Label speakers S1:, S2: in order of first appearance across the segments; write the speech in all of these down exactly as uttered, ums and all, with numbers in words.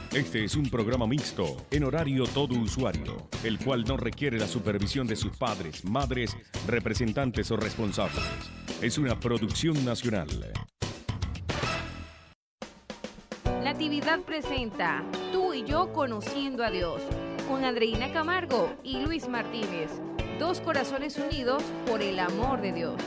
S1: Este es un programa mixto, en horario todo usuario, el cual no requiere la supervisión de sus padres, madres, representantes o responsables. Es una producción nacional.
S2: Natividad presenta Tú y yo conociendo a Dios, con Andreina Camargo y Luis Martínez, dos corazones unidos por el amor de Dios.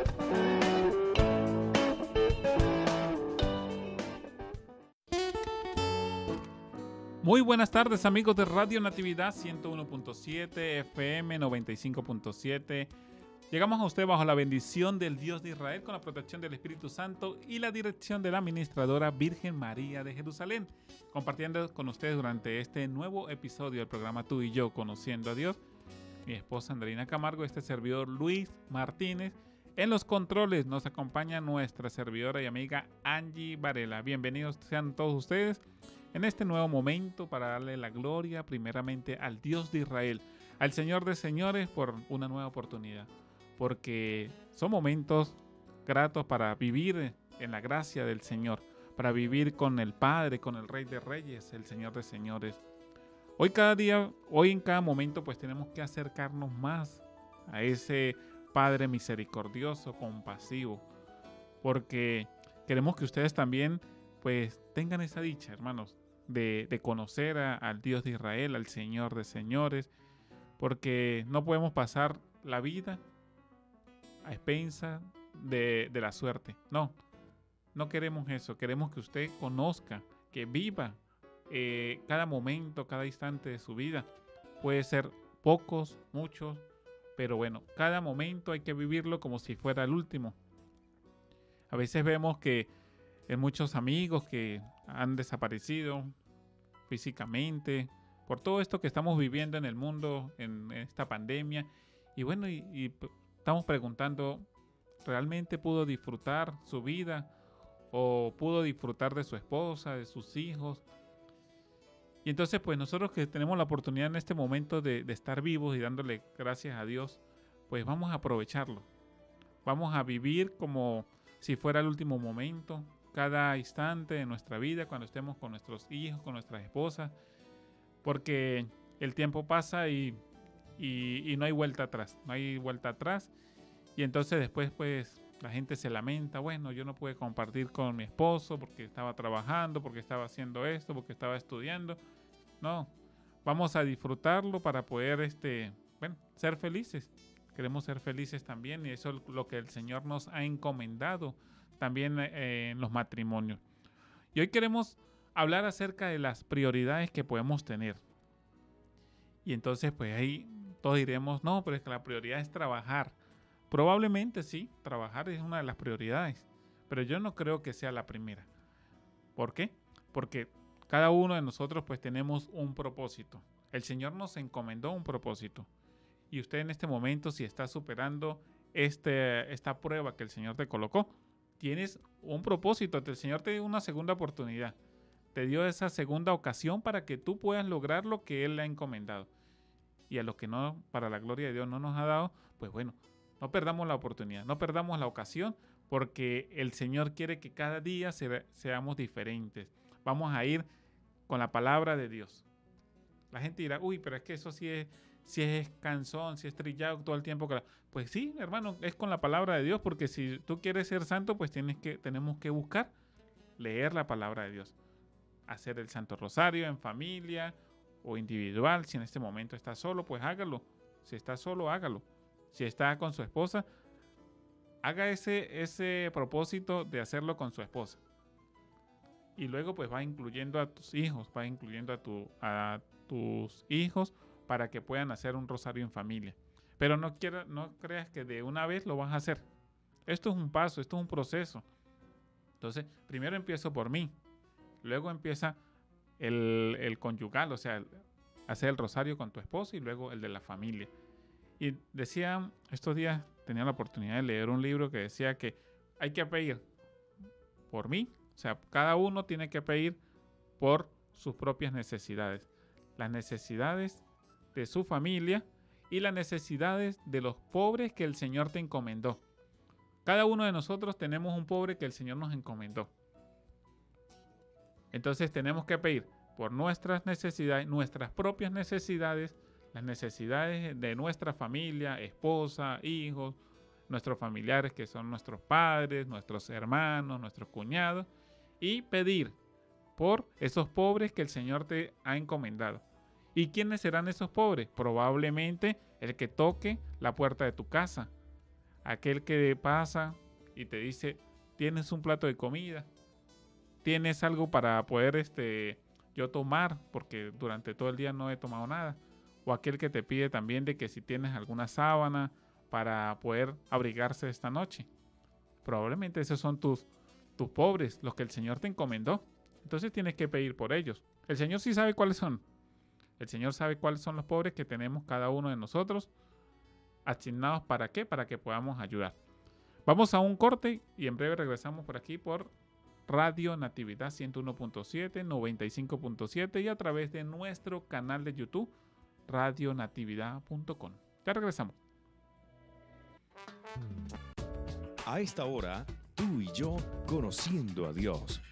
S3: Muy buenas tardes, amigos de Radio Natividad ciento uno punto siete, F M noventa y cinco punto siete. Llegamos a usted bajo la bendición del Dios de Israel, con la protección del Espíritu Santo y la dirección de la administradora Virgen María de Jerusalén, compartiendo con ustedes durante este nuevo episodio del programa Tú y yo conociendo a Dios. Mi esposa Andreina Camargo, este servidor Luis Martínez. En los controles nos acompaña nuestra servidora y amiga Angie Varela. Bienvenidos sean todos ustedes en este nuevo momento para darle la gloria primeramente al Dios de Israel, al Señor de señores, por una nueva oportunidad, porque son momentos gratos para vivir en la gracia del Señor, para vivir con el Padre, con el Rey de Reyes, el Señor de señores. Hoy cada día, hoy en cada momento, pues tenemos que acercarnos más a ese Padre misericordioso, compasivo, porque queremos que ustedes también pues tengan esa dicha, hermanos, de, de conocer a, al Dios de Israel, al Señor de señores, porque no podemos pasar la vida a expensas de, de la suerte. No, no queremos eso. Queremos que usted conozca, que viva eh, cada momento, cada instante de su vida. Puede ser pocos, muchos, pero bueno, cada momento hay que vivirlo como si fuera el último. A veces vemos que hay muchos amigos que han desaparecido físicamente por todo esto que estamos viviendo en el mundo, en esta pandemia. Y bueno, y, y estamos preguntando, ¿realmente pudo disfrutar su vida? ¿O pudo disfrutar de su esposa, de sus hijos? Y entonces, pues nosotros que tenemos la oportunidad en este momento de, de estar vivos y dándole gracias a Dios, pues vamos a aprovecharlo. Vamos a vivir como si fuera el último momento, cada instante de nuestra vida, cuando estemos con nuestros hijos, con nuestras esposas, porque el tiempo pasa y, y, y no hay vuelta atrás, no hay vuelta atrás, y entonces después pues la gente se lamenta, bueno, yo no pude compartir con mi esposo porque estaba trabajando, porque estaba haciendo esto, porque estaba estudiando. No, vamos a disfrutarlo para poder este, bueno, ser felices. Queremos ser felices también, y eso es lo que el Señor nos ha encomendado también eh, en los matrimonios. Y hoy queremos hablar acerca de las prioridades que podemos tener. Y entonces pues ahí todos diremos, no, pero es que la prioridad es trabajar. Probablemente sí, trabajar es una de las prioridades, pero yo no creo que sea la primera. ¿Por qué? Porque cada uno de nosotros pues tenemos un propósito. El Señor nos encomendó un propósito. Y usted en este momento, si está superando este, esta prueba que el Señor te colocó, tienes un propósito. El Señor te dio una segunda oportunidad. Te dio esa segunda ocasión para que tú puedas lograr lo que Él le ha encomendado. Y a los que no, para la gloria de Dios, no nos ha dado, pues bueno, no perdamos la oportunidad, no perdamos la ocasión, porque el Señor quiere que cada día se, seamos diferentes. Vamos a ir con la palabra de Dios. La gente dirá, uy, pero es que eso sí es, sí es cansón, sí es trillado todo el tiempo. Pues sí, hermano, es con la palabra de Dios, porque si tú quieres ser santo, pues tienes que, tenemos que buscar leer la palabra de Dios. Hacer el Santo Rosario en familia o individual. Si en este momento está solo, pues hágalo. Si está solo, hágalo. Si está con su esposa, haga ese, ese propósito de hacerlo con su esposa. Y luego pues va incluyendo a tus hijos, va incluyendo a, tu, a tus hijos para que puedan hacer un rosario en familia. Pero no, quiera, no creas que de una vez lo vas a hacer. Esto es un paso, esto es un proceso. Entonces, primero empiezo por mí. Luego empieza el, el conyugal, o sea, hacer el rosario con tu esposo, y luego el de la familia. Y decía, estos días tenía la oportunidad de leer un libro que decía que hay que pedir por mí. O sea, cada uno tiene que pedir por sus propias necesidades. Las necesidades de su familia y las necesidades de los pobres que el Señor te encomendó. Cada uno de nosotros tenemos un pobre que el Señor nos encomendó. Entonces tenemos que pedir por nuestras necesidades, nuestras propias necesidades, las necesidades de nuestra familia, esposa, hijos, nuestros familiares que son nuestros padres, nuestros hermanos, nuestros cuñados, y pedir por esos pobres que el Señor te ha encomendado. ¿Y quiénes serán esos pobres? Probablemente el que toque la puerta de tu casa, aquel que pasa y te dice, ¿tienes un plato de comida? ¿Tienes algo para poder este, yo tomar? Porque durante todo el día no he tomado nada. O aquel que te pide también de que si tienes alguna sábana para poder abrigarse esta noche. Probablemente esos son tus, tus pobres, los que el Señor te encomendó. Entonces tienes que pedir por ellos. El Señor sí sabe cuáles son. El Señor sabe cuáles son los pobres que tenemos cada uno de nosotros. ¿Asignados para qué? Para que podamos ayudar. Vamos a un corte y en breve regresamos por aquí por Radio Natividad ciento uno punto siete, noventa y cinco punto siete y a través de nuestro canal de YouTube, radio natividad punto com. Ya regresamos.
S1: A esta hora, tú y yo conociendo a Dios.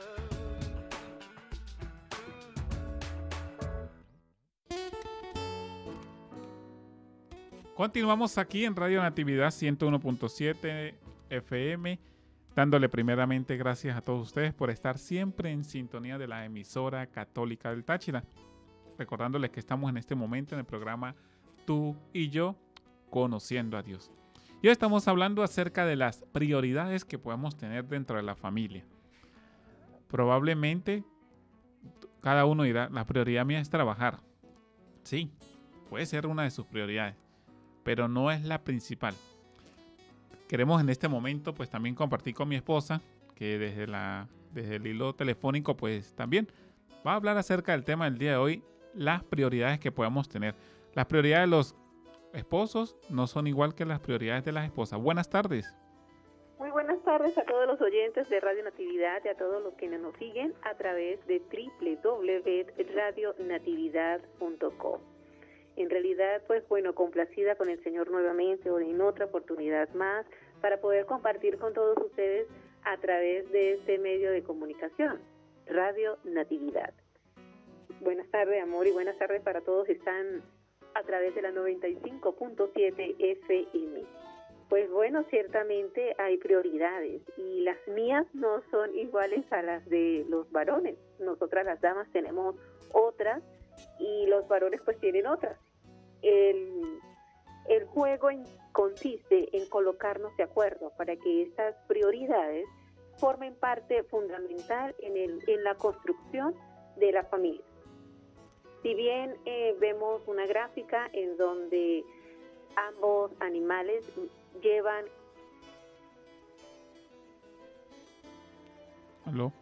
S3: Continuamos aquí en Radio Natividad ciento uno punto siete F M, dándole primeramente gracias a todos ustedes por estar siempre en sintonía de la emisora católica del Táchira. Recordándoles que estamos en este momento en el programa Tú y yo conociendo a Dios. Y hoy estamos hablando acerca de las prioridades que podemos tener dentro de la familia. Probablemente cada uno dirá, la prioridad mía es trabajar. Sí, puede ser una de sus prioridades, pero no es la principal. Queremos en este momento pues también compartir con mi esposa, que desde, la, desde el hilo telefónico pues también va a hablar acerca del tema del día de hoy, las prioridades que podamos tener. Las prioridades de los esposos no son igual que las prioridades de las esposas. Buenas tardes.
S4: Muy buenas tardes a todos los oyentes de Radio Natividad y a todos los que nos siguen a través de doble u doble u doble u punto radio natividad punto com. En realidad, pues bueno, complacida con el Señor nuevamente o en otra oportunidad más para poder compartir con todos ustedes a través de este medio de comunicación, Radio Natividad. Buenas tardes, amor, y buenas tardes para todos que están a través de la noventa y cinco punto siete F M. Pues bueno, ciertamente hay prioridades y las mías no son iguales a las de los varones. Nosotras las damas tenemos otras y los varones pues tienen otras. El, el juego en, consiste en colocarnos de acuerdo para que estas prioridades formen parte fundamental en, el, en la construcción de la familia. Si bien eh, vemos una gráfica en donde ambos animales llevan...
S3: ¿Aló?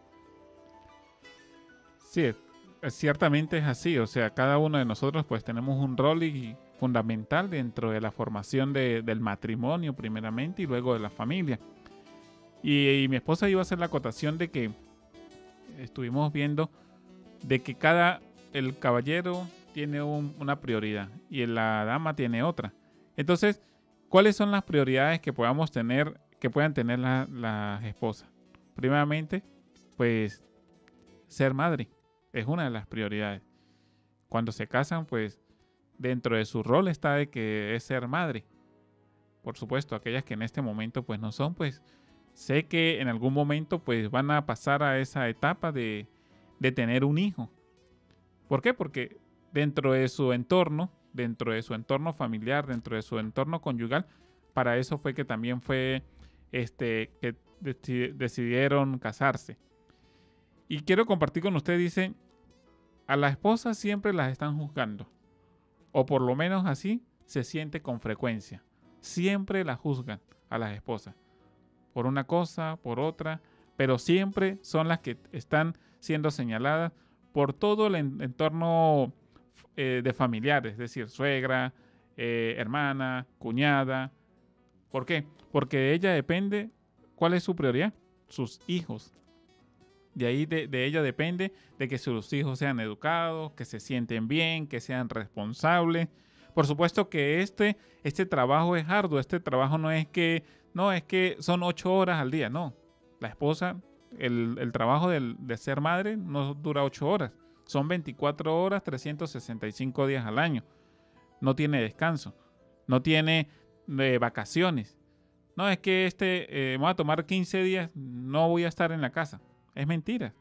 S3: Sí, ciertamente es así. O sea, cada uno de nosotros pues tenemos un rol y fundamental dentro de la formación de, del matrimonio primeramente y luego de la familia. Y, y mi esposa iba a hacer la acotación de que estuvimos viendo de que cada... el caballero tiene un, una prioridad y la dama tiene otra. Entonces, ¿cuáles son las prioridades que podamos tener, que puedan tener las la esposas? Primeramente, pues, ser madre es una de las prioridades. Cuando se casan, pues, dentro de su rol está de que es ser madre. Por supuesto, aquellas que en este momento, pues, no son, pues, sé que en algún momento, pues, van a pasar a esa etapa de, de tener un hijo. ¿Por qué? Porque dentro de su entorno, dentro de su entorno familiar, dentro de su entorno conyugal, para eso fue que también fue este, que deci- decidieron casarse. Y quiero compartir con ustedes, dice, a las esposas siempre las están juzgando, o por lo menos así se siente con frecuencia. Siempre las juzgan a las esposas, por una cosa, por otra, pero siempre son las que están siendo señaladas por todo el entorno eh, de familiares, es decir, suegra, eh, hermana, cuñada. ¿Por qué? Porque de ella depende, ¿cuál es su prioridad? Sus hijos. De ahí de, de ella depende de que sus hijos sean educados, que se sienten bien, que sean responsables. Por supuesto que este, este trabajo es arduo, este trabajo no es que, no, es que son ocho horas al día, no. La esposa... El, el trabajo del, de ser madre no dura ocho horas, Son veinticuatro horas, trescientos sesenta y cinco días al año. No tiene descanso. No tiene eh, vacaciones. No, es que este, eh, voy a tomar quince días, no voy a estar en la casa. Es mentira.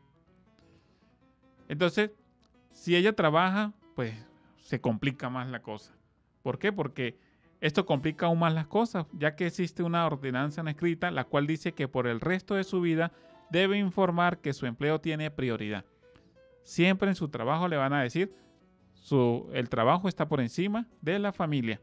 S3: Entonces, si ella trabaja, pues se complica más la cosa. ¿Por qué? Porque esto complica aún más las cosas, ya que existe una ordenanza no escrita, la cual dice que por el resto de su vida debe informar que su empleo tiene prioridad. Siempre en su trabajo le van a decir, su, el trabajo está por encima de la familia.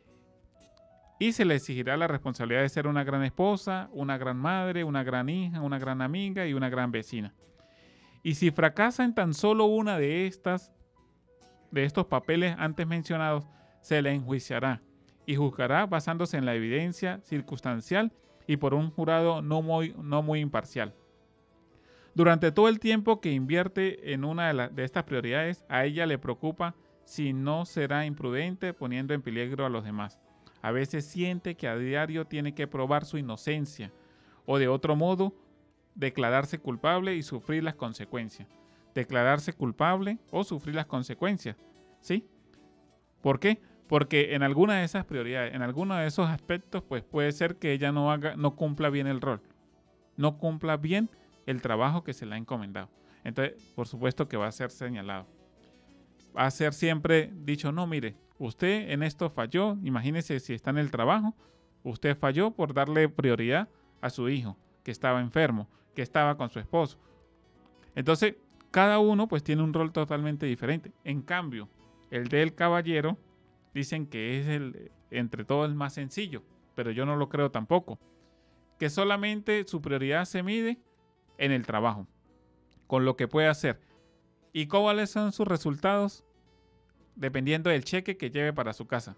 S3: Y se le exigirá la responsabilidad de ser una gran esposa, una gran madre, una gran hija, una gran amiga y una gran vecina. Y si fracasa en tan solo una de estas, de estos papeles antes mencionados, se le enjuiciará y juzgará basándose en la evidencia circunstancial y por un jurado no muy, no muy imparcial. Durante todo el tiempo que invierte en una de, la, de estas prioridades, a ella le preocupa si no será imprudente poniendo en peligro a los demás. A veces siente que a diario tiene que probar su inocencia o de otro modo declararse culpable y sufrir las consecuencias. Declararse culpable o sufrir las consecuencias. ¿Sí? ¿Por qué? Porque en alguna de esas prioridades, en alguno de esos aspectos, pues puede ser que ella no haga, no cumpla bien el rol. No cumpla bien el trabajo que se le ha encomendado. Entonces, por supuesto que va a ser señalado. Va a ser siempre dicho, no, mire, usted en esto falló. Imagínese si está en el trabajo, usted falló por darle prioridad a su hijo, que estaba enfermo, que estaba con su esposo. Entonces, cada uno pues tiene un rol totalmente diferente. En cambio, el del caballero, dicen que es el, entre todos el más sencillo, pero yo no lo creo tampoco. Que solamente su prioridad se mide en el trabajo, con lo que puede hacer. ¿Y cuáles son sus resultados? Dependiendo del cheque que lleve para su casa.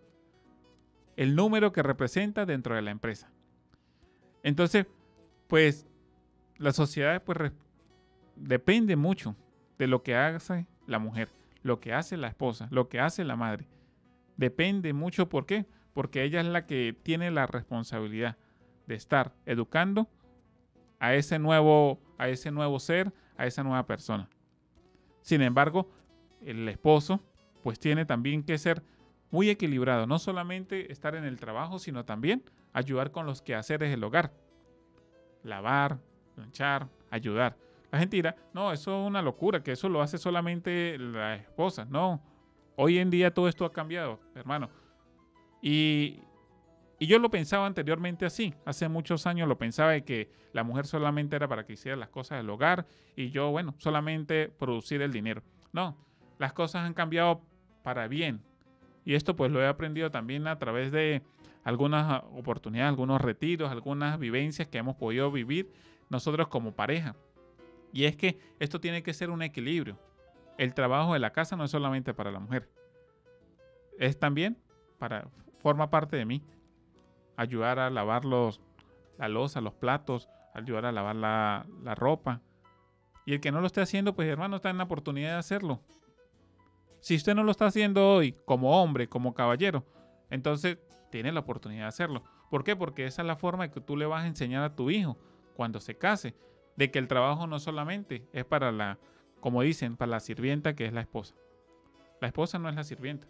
S3: El número que representa dentro de la empresa. Entonces, pues, la sociedad pues, re- depende mucho de lo que hace la mujer, lo que hace la esposa, lo que hace la madre. Depende mucho, ¿por qué? Porque ella es la que tiene la responsabilidad de estar educando a ese nuevo, a ese nuevo ser, a esa nueva persona. Sin embargo, el esposo pues tiene también que ser muy equilibrado, no solamente estar en el trabajo, sino también ayudar con los quehaceres del hogar. Lavar, planchar, ayudar. La gente dirá, no, eso es una locura, que eso lo hace solamente la esposa. No, hoy en día todo esto ha cambiado, hermano. Y, y yo lo pensaba anteriormente así. Hace muchos años lo pensaba de que la mujer solamente era para que hiciera las cosas del hogar y yo, bueno, solamente producir el dinero. No, las cosas han cambiado para bien. Y esto pues lo he aprendido también a través de algunas oportunidades, algunos retiros, algunas vivencias que hemos podido vivir nosotros como pareja. Y es que esto tiene que ser un equilibrio. El trabajo de la casa no es solamente para la mujer. Es también para, forma parte de mí. Ayudar a lavar los, la loza, los platos, ayudar a lavar la, la ropa. Y el que no lo esté haciendo, pues hermano, está en la oportunidad de hacerlo. Si usted no lo está haciendo hoy como hombre, como caballero, entonces tiene la oportunidad de hacerlo. ¿Por qué? Porque esa es la forma que tú le vas a enseñar a tu hijo cuando se case, de que el trabajo no solamente es para la, como dicen, para la sirvienta que es la esposa. La esposa no es la sirvienta.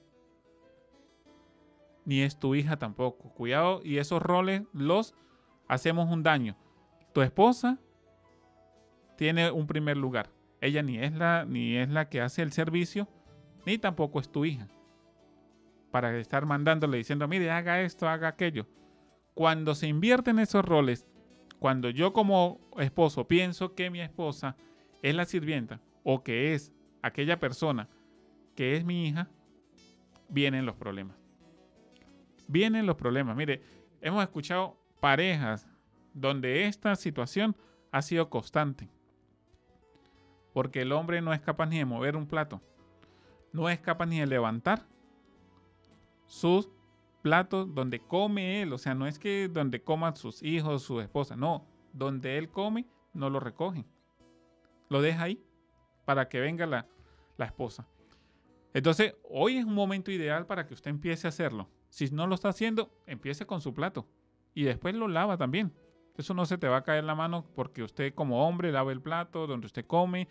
S3: Ni es tu hija tampoco. Cuidado, y esos roles los hacemos un daño. Tu esposa tiene un primer lugar. Ella ni es la, ni es la que hace el servicio, ni tampoco es tu hija. Para estar mandándole diciendo, mire, haga esto, haga aquello. Cuando se invierten esos roles, cuando yo como esposo pienso que mi esposa es la sirvienta o que es aquella persona que es mi hija, vienen los problemas. Vienen los problemas. Mire, hemos escuchado parejas donde esta situación ha sido constante. Porque el hombre no es capaz ni de mover un plato. No es capaz ni de levantar sus platos donde come él. O sea, no es que donde coman sus hijos, su esposa. No, donde él come, no lo recogen. Lo deja ahí para que venga la, la esposa. Entonces, hoy es un momento ideal para que usted empiece a hacerlo. Si no lo está haciendo, empiece con su plato. Y después lo lava también. Eso no se te va a caer la mano porque usted como hombre lava el plato donde usted come.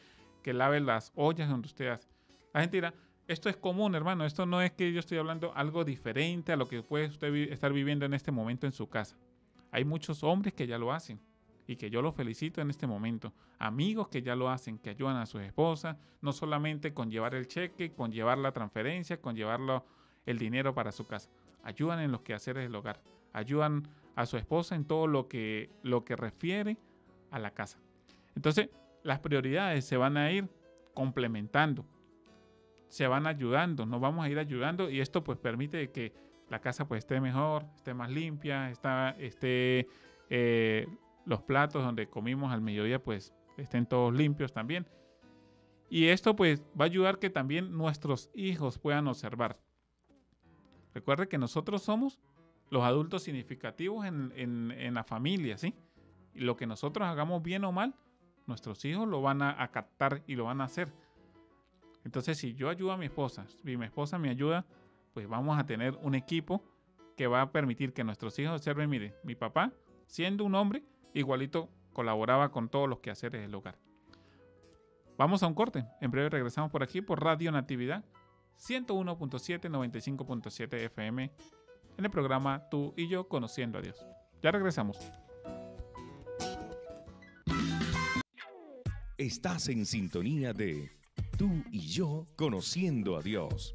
S3: que lave las ollas donde usted hace. La gente dirá, esto es común, hermano, esto no es que yo estoy hablando algo diferente a lo que puede usted vi- estar viviendo en este momento en su casa. Hay muchos hombres que ya lo hacen y que yo los felicito en este momento. Amigos que ya lo hacen, que ayudan a sus esposas, no solamente con llevar el cheque, con llevar la transferencia, con llevarlo el dinero para su casa. Ayudan en los quehaceres del hogar, ayudan a su esposa en todo lo que, lo que refiere a la casa. Entonces, las prioridades se van a ir complementando, se van ayudando, nos vamos a ir ayudando y esto pues permite que la casa pues esté mejor, esté más limpia, está, esté eh, los platos donde comimos al mediodía pues estén todos limpios también. Y esto pues va a ayudar que también nuestros hijos puedan observar. Recuerde que nosotros somos los adultos significativos en, en, en la familia, ¿sí? Y lo que nosotros hagamos bien o mal, nuestros hijos lo van a, a captar y lo van a hacer. Entonces, si yo ayudo a mi esposa, si mi esposa me ayuda, pues vamos a tener un equipo que va a permitir que nuestros hijos observen, mire, mi papá, siendo un hombre, igualito colaboraba con todos los quehaceres del hogar. Vamos a un corte. En breve regresamos por aquí por Radio Natividad ciento uno punto siete, noventa y cinco punto siete F M en el programa Tú y Yo Conociendo a Dios. Ya regresamos.
S1: Estás en sintonía de Tú y Yo Conociendo a Dios.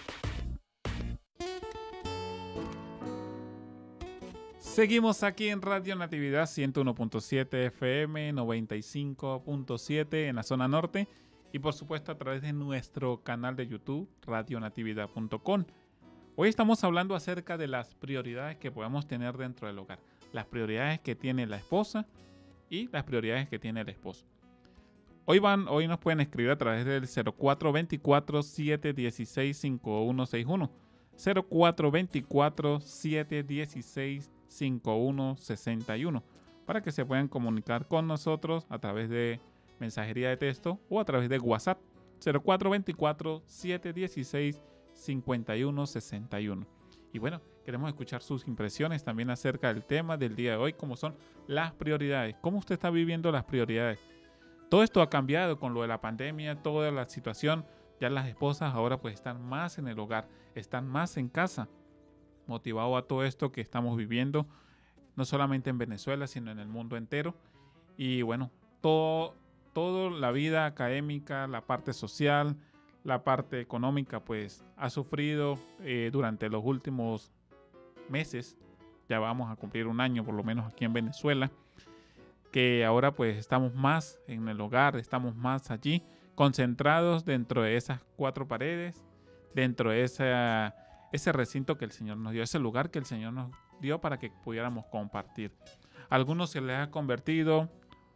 S3: Seguimos aquí en Radio Natividad ciento uno punto siete F M, noventa y cinco punto siete en la zona norte y por supuesto a través de nuestro canal de YouTube, radio natividad punto com. Hoy estamos hablando acerca de las prioridades que podemos tener dentro del hogar, las prioridades que tiene la esposa y las prioridades que tiene el esposo. Hoy, van, hoy nos pueden escribir a través del cero cuatro dos cuatro, siete uno seis, cinco uno seis uno, cero cuatro dos cuatro, siete uno seis, cinco uno seis uno, para que se puedan comunicar con nosotros a través de mensajería de texto o a través de WhatsApp, cero cuatro dos cuatro, siete uno seis, cinco uno seis uno. Y bueno, queremos escuchar sus impresiones también acerca del tema del día de hoy, como son las prioridades. ¿Cómo usted está viviendo las prioridades? Todo esto ha cambiado con lo de la pandemia, toda la situación. Ya las esposas ahora pues están más en el hogar, están más en casa, motivado a todo esto que estamos viviendo, no solamente en Venezuela, sino en el mundo entero. Y bueno, todo, toda la vida académica, la parte social, la parte económica, pues ha sufrido eh, durante los últimos meses. Ya vamos a cumplir un año por lo menos aquí en Venezuela, que ahora pues estamos más en el hogar, estamos más allí, concentrados dentro de esas cuatro paredes, dentro de esa, ese recinto que el Señor nos dio, ese lugar que el Señor nos dio para que pudiéramos compartir. A algunos se les ha convertido,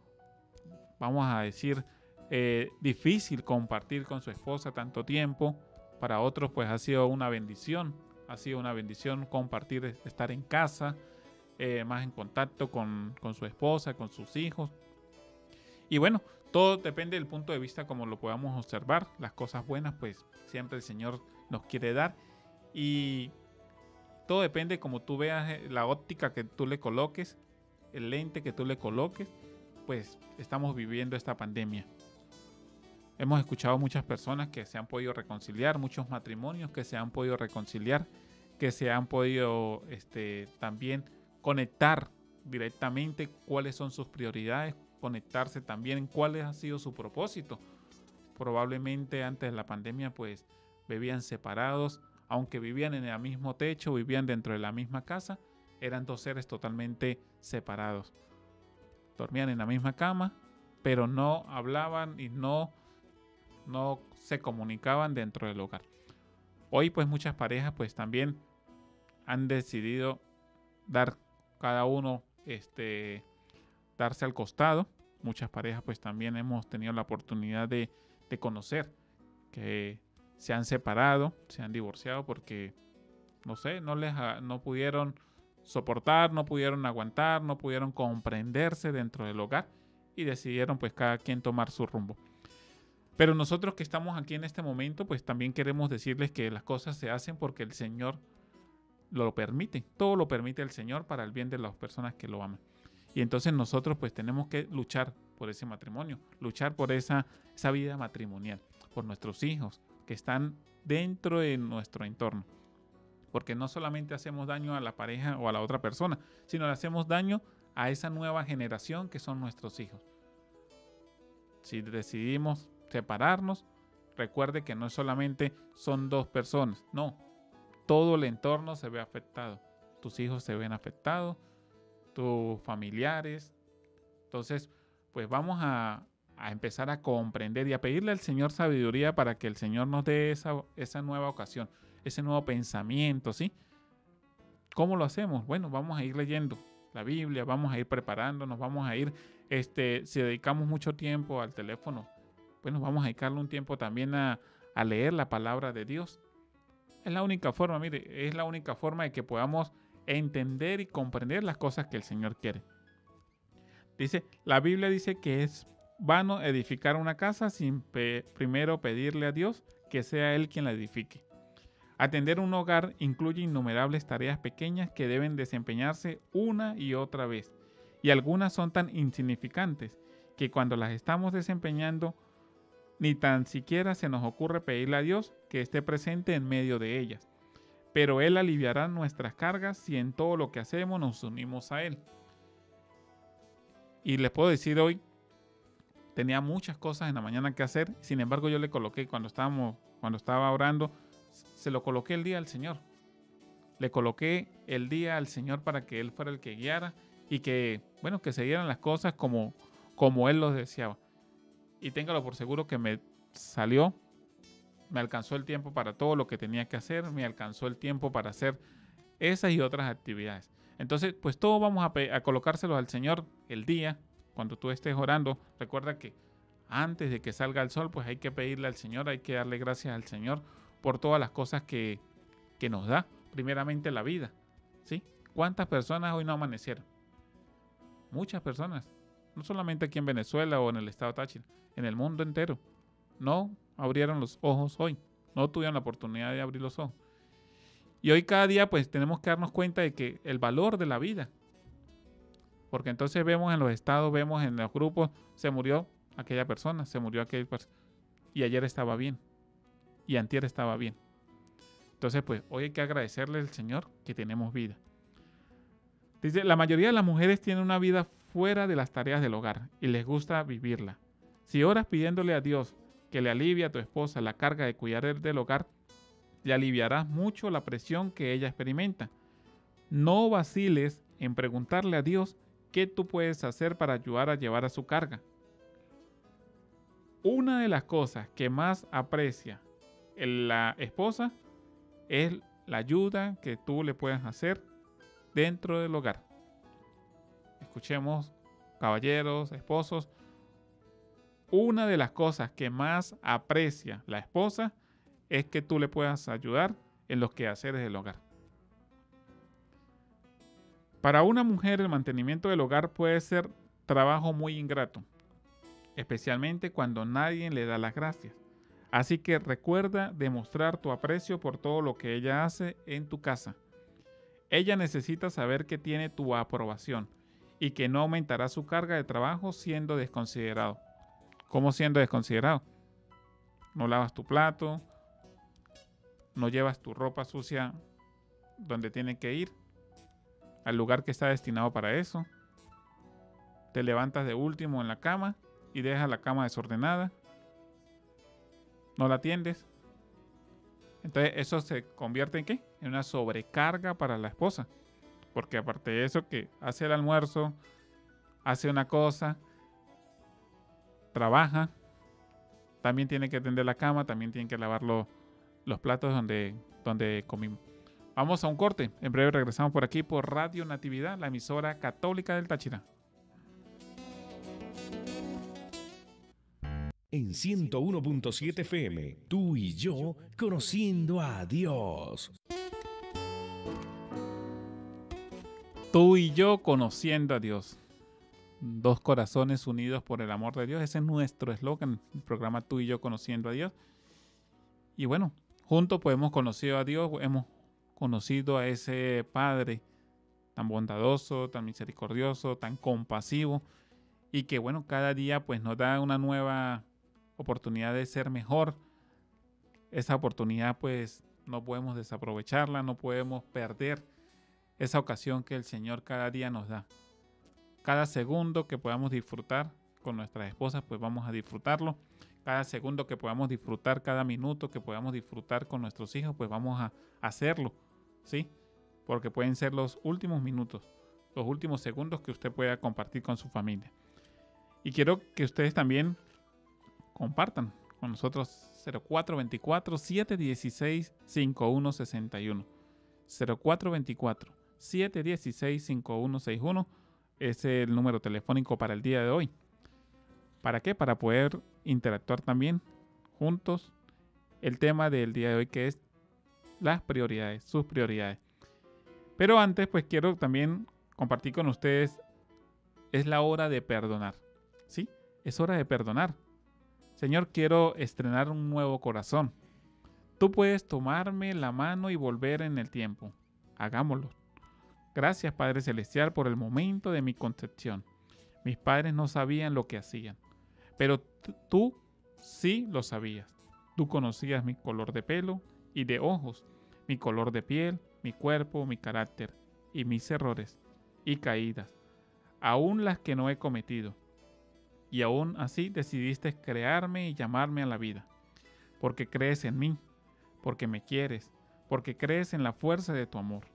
S3: vamos a decir, eh, difícil compartir con su esposa tanto tiempo. Para otros pues ha sido una bendición, ha sido una bendición compartir, estar en casa, Eh, más en contacto con, con su esposa, con sus hijos. Y bueno, todo depende del punto de vista como lo podamos observar. Las cosas buenas pues siempre el Señor nos quiere dar y todo depende como tú veas, la óptica que tú le coloques, el lente que tú le coloques, pues estamos viviendo esta pandemia. Hemos escuchado muchas personas que se han podido reconciliar, muchos matrimonios que se han podido reconciliar, que se han podido este, también conectar directamente cuáles son sus prioridades, conectarse también en cuál ha sido su propósito. Probablemente antes de la pandemia pues vivían separados, aunque vivían en el mismo techo, vivían dentro de la misma casa, eran dos seres totalmente separados. Dormían en la misma cama, pero no hablaban y no, no se comunicaban dentro del hogar. Hoy pues muchas parejas pues también han decidido dar cada uno este darse al costado. Muchas parejas pues también hemos tenido la oportunidad de, de conocer que se han separado, se han divorciado porque no sé, no les no pudieron soportar, no pudieron aguantar, no pudieron comprenderse dentro del hogar y decidieron pues cada quien tomar su rumbo. Pero nosotros que estamos aquí en este momento pues también queremos decirles que las cosas se hacen porque el Señor lo permite, todo lo permite el Señor para el bien de las personas que lo aman. Y entonces nosotros pues tenemos que luchar por ese matrimonio, luchar por esa, esa vida matrimonial, por nuestros hijos que están dentro de nuestro entorno. Porque no solamente hacemos daño a la pareja o a la otra persona, sino le hacemos daño a esa nueva generación que son nuestros hijos. Si decidimos separarnos, recuerde que no solamente son dos personas, no, todo el entorno se ve afectado. Tus hijos se ven afectados, tus familiares. Entonces, pues vamos a, a empezar a comprender y a pedirle al Señor sabiduría para que el Señor nos dé esa, esa nueva ocasión, ese nuevo pensamiento, ¿sí? ¿Cómo lo hacemos? Bueno, vamos a ir leyendo la Biblia, vamos a ir preparándonos, vamos a ir, este, si dedicamos mucho tiempo al teléfono, bueno, vamos a dedicarle un tiempo también a, a leer la palabra de Dios. Es la única forma, mire, es la única forma de que podamos entender y comprender las cosas que el Señor quiere. Dice, la Biblia dice que es vano edificar una casa sin pe- primero pedirle a Dios que sea Él quien la edifique. Atender un hogar incluye innumerables tareas pequeñas que deben desempeñarse una y otra vez, y algunas son tan insignificantes que cuando las estamos desempeñando ni tan siquiera se nos ocurre pedirle a Dios que esté presente en medio de ellas. Pero Él aliviará nuestras cargas si en todo lo que hacemos nos unimos a Él. Y les puedo decir hoy, tenía muchas cosas en la mañana que hacer, sin embargo yo le coloqué, cuando, estábamos, cuando estaba orando, se lo coloqué el día al Señor. Le coloqué el día al Señor para que Él fuera el que guiara y que, bueno, que se dieran las cosas como, como Él los deseaba. Y téngalo por seguro que me salió, me alcanzó el tiempo para todo lo que tenía que hacer, me alcanzó el tiempo para hacer esas y otras actividades. Entonces, pues todo vamos a, pe- a colocárselo al Señor el día, cuando tú estés orando. Recuerda que antes de que salga el sol, pues hay que pedirle al Señor, hay que darle gracias al Señor por todas las cosas que, que nos da, primeramente la vida, ¿sí? ¿Cuántas personas hoy no amanecieron? Muchas personas, no solamente aquí en Venezuela o en el estado Táchira, en el mundo entero, no abrieron los ojos hoy, no tuvieron la oportunidad de abrir los ojos. Y hoy cada día pues tenemos que darnos cuenta de que el valor de la vida, porque entonces vemos en los estados, vemos en los grupos, se murió aquella persona, se murió aquella persona, y ayer estaba bien, y antier estaba bien. Entonces pues hoy hay que agradecerle al Señor que tenemos vida. Dice, la mayoría de las mujeres tienen una vida fuera de las tareas del hogar y les gusta vivirla. Si oras pidiéndole a Dios que le alivie a tu esposa la carga de cuidar del hogar, le aliviarás mucho la presión que ella experimenta. No vaciles en preguntarle a Dios qué tú puedes hacer para ayudar a llevar a su carga. Una de las cosas que más aprecia la esposa es la ayuda que tú le puedas hacer dentro del hogar. Escuchemos, caballeros, esposos, una de las cosas que más aprecia la esposa es que tú le puedas ayudar en los quehaceres del hogar. Para una mujer el mantenimiento del hogar puede ser trabajo muy ingrato, especialmente cuando nadie le da las gracias. Así que recuerda demostrar tu aprecio por todo lo que ella hace en tu casa. Ella necesita saber que tiene tu aprobación y que no aumentará su carga de trabajo siendo desconsiderado. ¿Cómo siendo desconsiderado? No lavas tu plato, no llevas tu ropa sucia donde tiene que ir, al lugar que está destinado para eso. Te levantas de último en la cama y dejas la cama desordenada. No la atiendes. Entonces eso se convierte en ¿qué? En una sobrecarga para la esposa. Porque aparte de eso que hace el almuerzo, hace una cosa, trabaja, también tiene que atender la cama, también tiene que lavar lo, los platos donde, donde comimos. Vamos a un corte. En breve regresamos por aquí por Radio Natividad, la emisora católica del Táchira.
S1: En ciento uno punto siete F M, tú y yo conociendo a Dios.
S3: Tú y yo conociendo a Dios. Dos corazones unidos por el amor de Dios. Ese es nuestro eslogan, el programa Tú y yo conociendo a Dios. Y bueno, juntos pues hemos conocido a Dios, hemos conocido a ese Padre tan bondadoso, tan misericordioso, tan compasivo, y que bueno, cada día pues nos da una nueva oportunidad de ser mejor. Esa oportunidad pues no podemos desaprovecharla, no podemos perder esa ocasión que el Señor cada día nos da. Cada segundo que podamos disfrutar con nuestras esposas, pues vamos a disfrutarlo. Cada segundo que podamos disfrutar, cada minuto que podamos disfrutar con nuestros hijos, pues vamos a hacerlo, ¿sí? Porque pueden ser los últimos minutos, los últimos segundos que usted pueda compartir con su familia. Y quiero que ustedes también compartan con nosotros cero cuatro dos cuatro, siete uno seis, cinco uno seis uno. cero cuatro dos cuatro, siete uno seis, cinco uno seis uno es el número telefónico para el día de hoy. ¿Para qué? Para poder interactuar también juntos el tema del día de hoy, que es las prioridades, sus prioridades. Pero antes, pues quiero también compartir con ustedes, es la hora de perdonar, ¿sí? Es hora de perdonar. Señor, quiero estrenar un nuevo corazón. Tú puedes tomarme la mano y volver en el tiempo. Hagámoslo. Gracias, Padre Celestial, por el momento de mi concepción. Mis padres no sabían lo que hacían, pero tú sí lo sabías. Tú conocías mi color de pelo y de ojos, mi color de piel, mi cuerpo, mi carácter y mis errores y caídas, aún las que no he cometido. Y aún así decidiste crearme y llamarme a la vida, porque crees en mí, porque me quieres, porque crees en la fuerza de tu amor.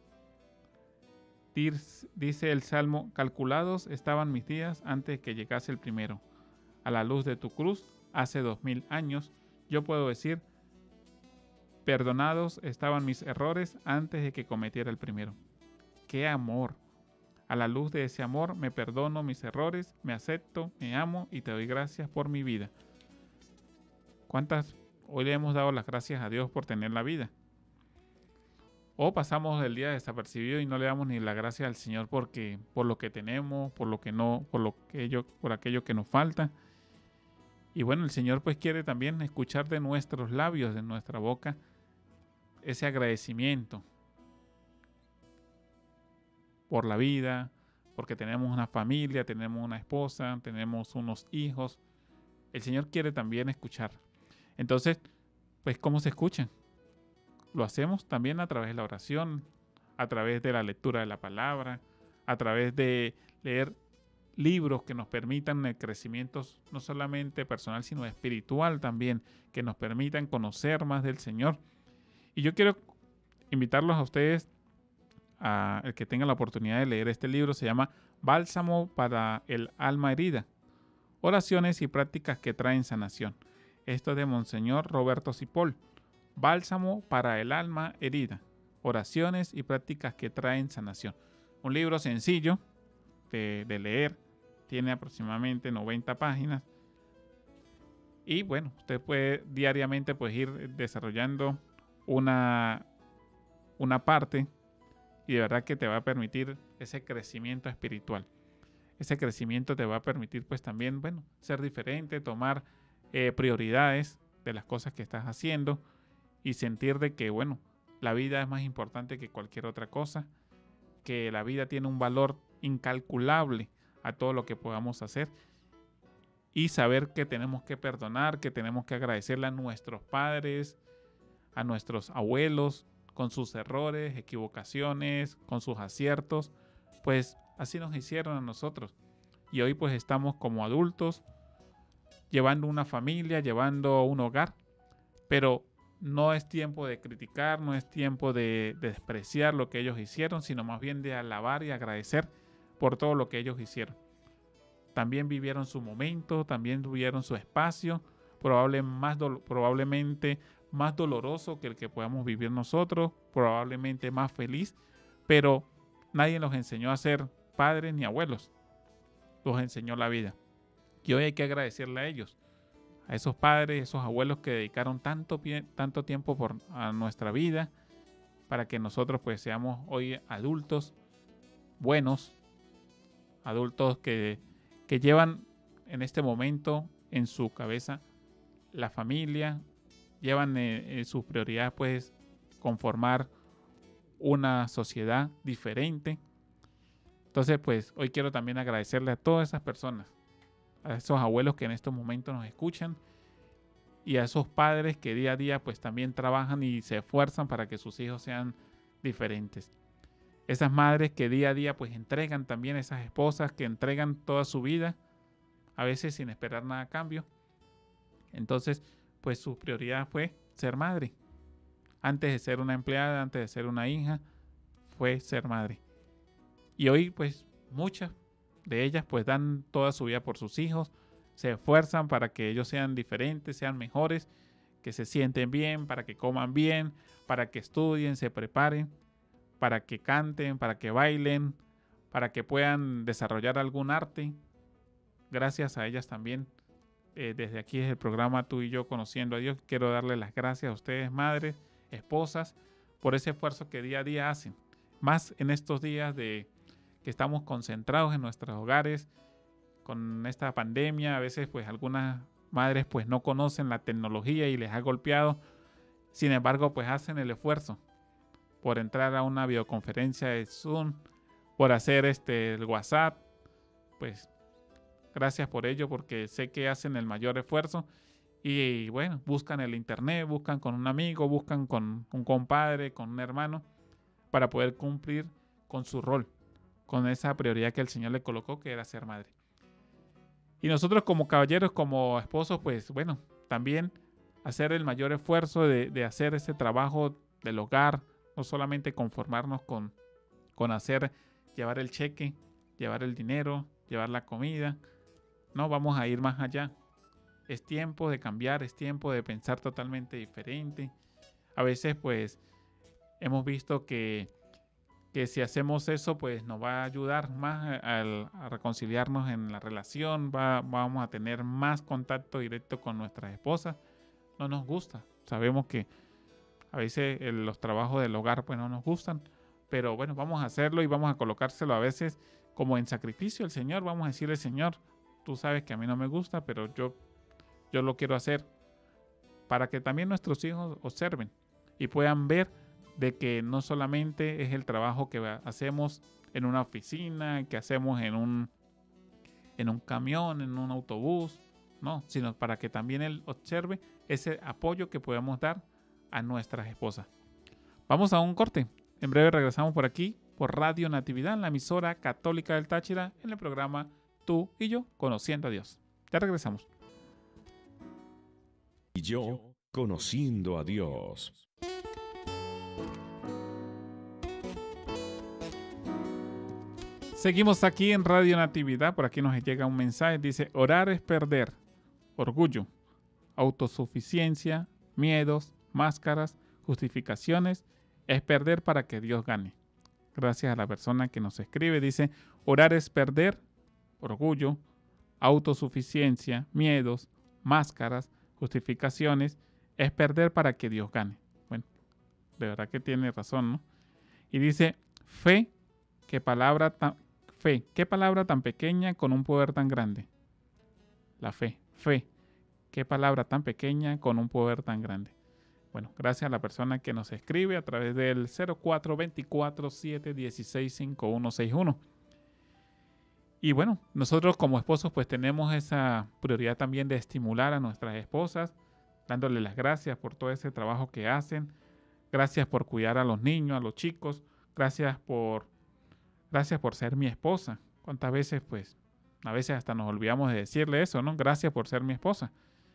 S3: Dice el Salmo, calculados estaban mis días antes que llegase el primero. A la luz de tu cruz, hace dos mil años, yo puedo decir, perdonados estaban mis errores antes de que cometiera el primero. ¡Qué amor! A la luz de ese amor me perdono mis errores, me acepto, me amo y te doy gracias por mi vida. ¿Cuántas hoy le hemos dado las gracias a Dios por tener la vida? O pasamos el día desapercibido y no le damos ni la gracia al Señor porque por lo que tenemos, por lo que no, por lo que yo, por aquello que nos falta. Y bueno, el Señor pues quiere también escuchar de nuestros labios, de nuestra boca, ese agradecimiento por la vida, porque tenemos una familia, tenemos una esposa, tenemos unos hijos. El Señor quiere también escuchar. Entonces, pues, ¿cómo se escucha? Lo hacemos también a través de la oración, a través de la lectura de la palabra, a través de leer libros que nos permitan el crecimiento no solamente personal, sino espiritual también, que nos permitan conocer más del Señor. Y yo quiero invitarlos a ustedes, a el que tenga la oportunidad de leer este libro, se llama Bálsamo para el alma herida, oraciones y prácticas que traen sanación. Esto es de Monseñor Roberto Cipoll. Bálsamo para el alma herida, oraciones y prácticas que traen sanación. Un libro sencillo de, de leer, tiene aproximadamente noventa páginas. Y bueno, usted puede diariamente pues, ir desarrollando una, una parte y de verdad que te va a permitir ese crecimiento espiritual. Ese crecimiento te va a permitir pues también, bueno, ser diferente, tomar eh, prioridades de las cosas que estás haciendo y sentir de que, bueno, la vida es más importante que cualquier otra cosa, que la vida tiene un valor incalculable a todo lo que podamos hacer y saber que tenemos que perdonar, que tenemos que agradecerle a nuestros padres, a nuestros abuelos, con sus errores, equivocaciones, con sus aciertos, pues así nos hicieron a nosotros. Y hoy pues estamos como adultos, llevando una familia, llevando un hogar, pero no es tiempo de criticar, no es tiempo de, de despreciar lo que ellos hicieron, sino más bien de alabar y agradecer por todo lo que ellos hicieron. También vivieron su momento, también tuvieron su espacio, probable más do- probablemente más doloroso que el que podamos vivir nosotros, probablemente más feliz, pero nadie nos enseñó a ser padres ni abuelos, nos enseñó la vida. Y hoy hay que agradecerle a ellos, a esos padres, esos abuelos que dedicaron tanto, tanto tiempo por, a nuestra vida, para que nosotros pues seamos hoy adultos buenos, adultos que, que llevan en este momento en su cabeza la familia, llevan eh, eh, sus prioridades pues conformar una sociedad diferente. Entonces pues hoy quiero también agradecerle a todas esas personas a esos abuelos que en estos momentos nos escuchan y a esos padres que día a día pues también trabajan y se esfuerzan para que sus hijos sean diferentes. Esas madres que día a día pues entregan también, esas esposas que entregan toda su vida, a veces sin esperar nada a cambio. Entonces pues su prioridad fue ser madre. Antes de ser una empleada, antes de ser una hija, fue ser madre. Y hoy pues muchas de ellas pues dan toda su vida por sus hijos, se esfuerzan para que ellos sean diferentes, sean mejores, que se sienten bien, para que coman bien, para que estudien, se preparen, para que canten, para que bailen, para que puedan desarrollar algún arte. Gracias a ellas también. Eh, desde aquí es el programa Tú y Yo Conociendo a Dios. Quiero darle las gracias a ustedes, madres, esposas, por ese esfuerzo que día a día hacen. Más en estos días de que estamos concentrados en nuestros hogares con esta pandemia. A veces pues algunas madres pues no conocen la tecnología y les ha golpeado. Sin embargo pues hacen el esfuerzo por entrar a una videoconferencia de Zoom, por hacer este el WhatsApp. Pues gracias por ello, porque sé que hacen el mayor esfuerzo. Y bueno, buscan el internet, buscan con un amigo, buscan con un compadre, con un hermano, para poder cumplir con su rol, con esa prioridad que el Señor le colocó, que era ser madre. Y nosotros como caballeros, como esposos, pues bueno, también hacer el mayor esfuerzo de, de hacer ese trabajo del hogar, no solamente conformarnos con, con hacer, llevar el cheque, llevar el dinero, llevar la comida. No, vamos a ir más allá. Es tiempo de cambiar, es tiempo de pensar totalmente diferente. A veces pues hemos visto que que si hacemos eso, pues nos va a ayudar más a, a reconciliarnos en la relación, va, vamos a tener más contacto directo con nuestras esposas. No nos gusta, sabemos que a veces el, los trabajos del hogar pues no nos gustan, pero bueno, vamos a hacerlo y vamos a colocárselo a veces como en sacrificio al Señor. Vamos a decirle: Señor, tú sabes que a mí no me gusta, pero yo, yo lo quiero hacer, para que también nuestros hijos observen y puedan ver de que no solamente es el trabajo que hacemos en una oficina, que hacemos en un, en un camión, en un autobús, no, sino para que también él observe ese apoyo que podemos dar a nuestras esposas. Vamos a un corte. En breve regresamos por aquí, por Radio Natividad, en la emisora católica del Táchira, en el programa Tú y Yo Conociendo a Dios. Ya regresamos.
S1: Y yo conociendo a Dios.
S3: Seguimos aquí en Radio Natividad. Por aquí nos llega un mensaje. Dice: orar es perder orgullo, autosuficiencia, miedos, máscaras, justificaciones. Es perder para que Dios gane. Gracias a la persona que nos escribe. Dice: orar es perder orgullo, autosuficiencia, miedos, máscaras, justificaciones. Es perder para que Dios gane. Bueno, de verdad que tiene razón, ¿no? Y dice: fe, qué palabra tan... Fe, qué palabra tan pequeña con un poder tan grande. La fe, fe, qué palabra tan pequeña con un poder tan grande. Bueno, gracias a la persona que nos escribe a través del cero cuatro dos cuatro, siete uno seis, cinco uno seis uno. Y bueno, nosotros como esposos pues tenemos esa prioridad también de estimular a nuestras esposas, dándole las gracias por todo ese trabajo que hacen. Gracias por cuidar a los niños, a los chicos. Gracias por Gracias por ser mi esposa. ¿Cuántas veces, pues, a veces hasta nos olvidamos de decirle eso, ¿no? Gracias por ser mi esposa.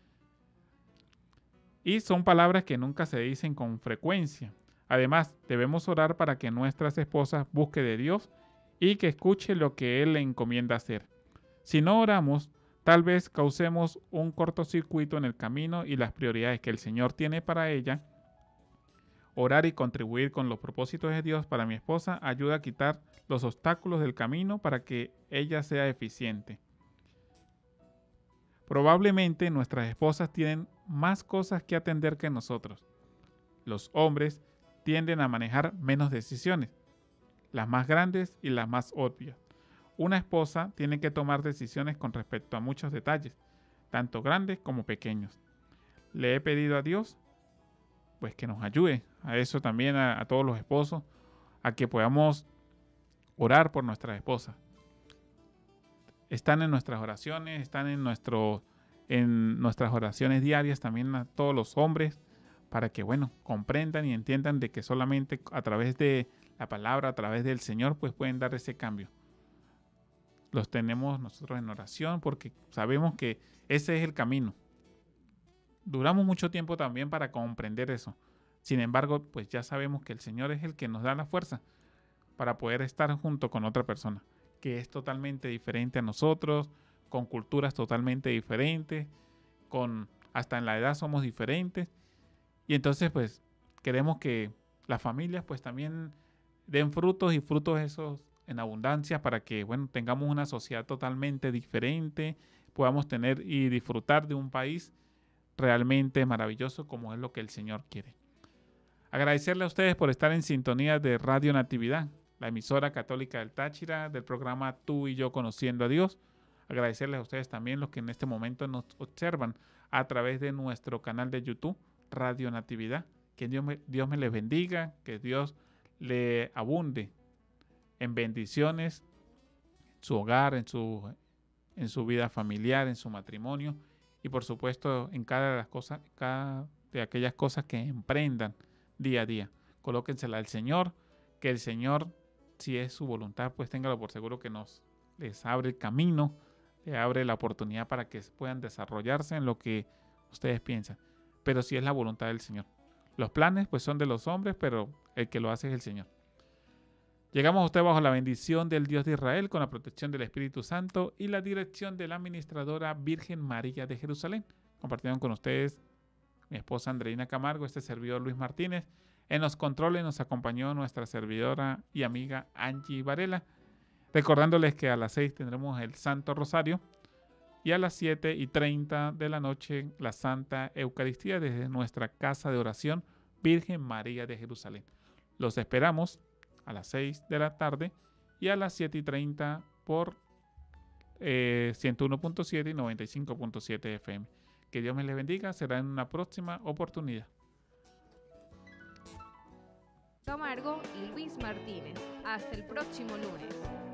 S3: Y son palabras que nunca se dicen con frecuencia. Además, debemos orar para que nuestras esposas busquen de Dios y que escuche lo que Él le encomienda hacer. Si no oramos, tal vez causemos un cortocircuito en el camino y las prioridades que el Señor tiene para ella. Orar y contribuir con los propósitos de Dios para mi esposa ayuda a quitar los obstáculos del camino para que ella sea eficiente. Probablemente nuestras esposas tienen más cosas que atender que nosotros. Los hombres tienden a manejar menos decisiones, las más grandes y las más obvias. Una esposa tiene que tomar decisiones con respecto a muchos detalles, tanto grandes como pequeños. Le he pedido a Dios pues que nos ayude a eso también, a, a todos los esposos, a que podamos orar por nuestras esposas. están en nuestras oraciones, están en, nuestro, en nuestras oraciones diarias, también a todos los hombres, para que, bueno, comprendan y entiendan de que solamente a través de la palabra, a través del Señor, pues pueden dar ese cambio. Los tenemos nosotros en oración porque sabemos que ese es el camino. Duramos mucho tiempo también para comprender eso. Sin embargo, pues ya sabemos que el Señor es el que nos da la fuerza para poder estar junto con otra persona que es totalmente diferente a nosotros, con culturas totalmente diferentes, con hasta en la edad somos diferentes. Y entonces pues queremos que las familias pues también den frutos y frutos esos en abundancia para que, bueno, tengamos una sociedad totalmente diferente, podamos tener y disfrutar de un país realmente maravilloso como es lo que el Señor quiere. Agradecerle a ustedes por estar en sintonía de Radio Natividad, la emisora católica del Táchira, del programa Tú y Yo Conociendo a Dios. Agradecerles a ustedes también los que en este momento nos observan a través de nuestro canal de YouTube, Radio Natividad. Que Dios me, Dios me les bendiga, que Dios le abunde en bendiciones, en su hogar, en su, en su vida familiar, en su matrimonio y por supuesto en cada de las cosas, cada de aquellas cosas que emprendan día a día. Colóquensela al Señor, que el Señor, si es su voluntad, pues téngalo por seguro que nos les abre el camino, le abre la oportunidad para que puedan desarrollarse en lo que ustedes piensan. Pero si es la voluntad del Señor. Los planes pues son de los hombres, pero el que lo hace es el Señor. Llegamos a usted bajo la bendición del Dios de Israel, con la protección del Espíritu Santo y la dirección de la administradora Virgen María de Jerusalén. Compartieron con ustedes mi esposa Andreina Camargo, este servidor Luis Martínez. En los controles nos acompañó nuestra servidora y amiga Angie Varela. Recordándoles que a las seis tendremos el Santo Rosario y a las siete y treinta de la noche la Santa Eucaristía desde nuestra casa de oración Virgen María de Jerusalén. Los esperamos a las seis de la tarde y a las siete y treinta por eh, ciento uno punto siete y noventa y cinco punto siete F M. Que Dios me les bendiga. Será en una próxima oportunidad.
S2: Camargo y Luis Martínez. Hasta el próximo lunes.